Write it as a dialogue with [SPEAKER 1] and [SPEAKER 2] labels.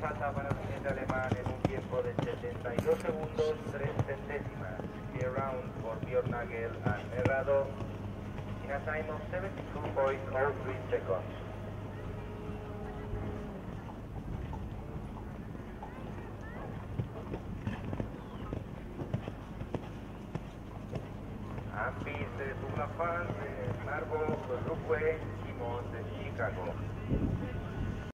[SPEAKER 1] falta para el jinete alemán en un tiempo de 72 segundos 3 centésimas. Clear round for Björn Nagel and Errado in a time of 72.03 seconds. En piste sur la France, Margot Ruque, Simon de Chicago.